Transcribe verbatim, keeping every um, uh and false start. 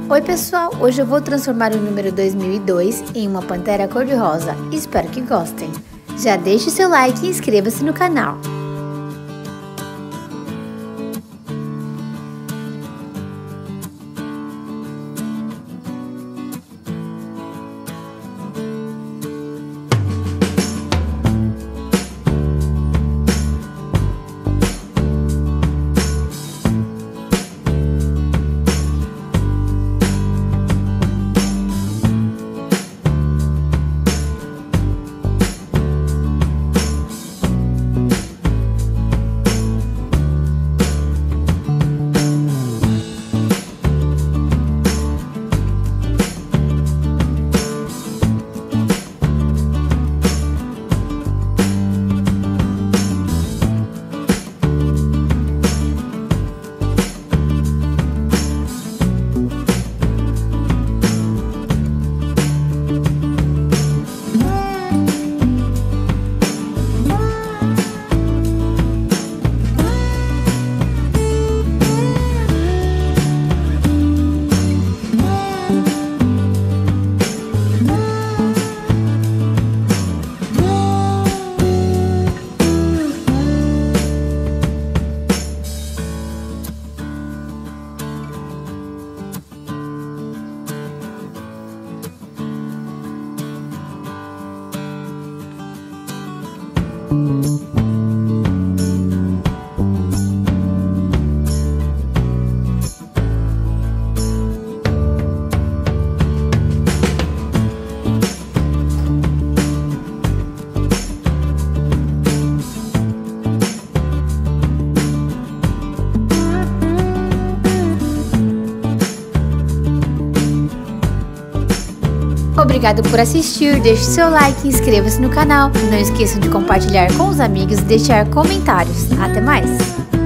Oi pessoal, hoje eu vou transformar o número dois mil e dois em uma pantera cor-de-rosa, espero que gostem. Já deixe seu like e inscreva-se no canal. Obrigado por assistir, deixe seu like, inscreva-se no canal, não esqueça de compartilhar com os amigos e deixar comentários. Até mais!